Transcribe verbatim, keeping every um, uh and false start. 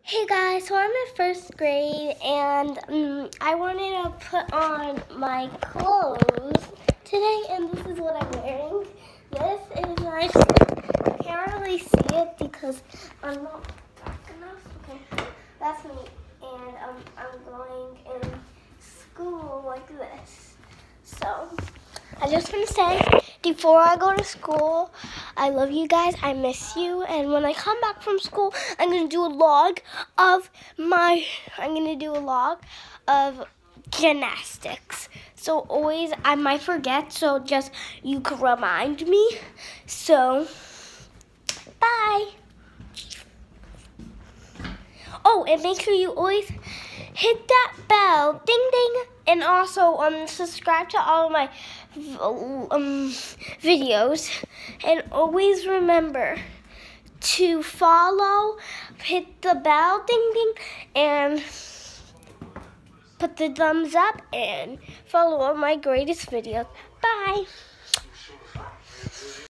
Hey guys, so I'm in first grade and um, I wanted to put on my clothes today, and this is what I'm wearing. This is my, I can't really see it because I'm not dark enough. Okay, that's me, and um, I'm going in school like this. So I just want to say, before I go to school, I love you guys. I miss you. And when I come back from school, I'm going to do a log of my, I'm going to do a log of gymnastics. So always, I might forget, so just, you can remind me. So, bye. Oh, and make sure you always hit that bell, ding ding, and also um subscribe to all of my um videos, and always remember to follow, hit the bell, ding ding, and put the thumbs up and follow all my greatest videos. Bye.